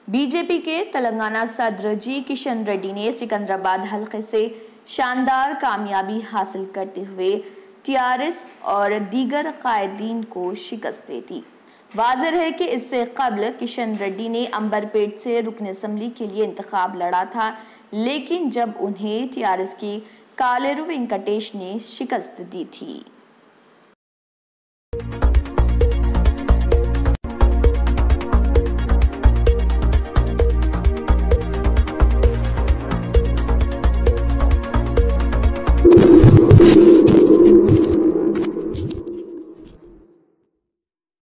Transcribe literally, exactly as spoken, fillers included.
BJP के तेलंगाना सदर जी किशन रेड्डी ने सिकंदराबाद हलके से शानदार कामयाबी हासिल करते हुए टीआरएस और दीगर कायदीन को शिकस्त दे दी। वाज़ेह है कि इससे कबल किशन रेड्डी ने अंबरपेट से रुकन असम्बली के लिए इंतखाब लड़ा था, लेकिन जब उन्हें टीआरएस की कालेरू वेंकटेश ने शिकस्त दी थी।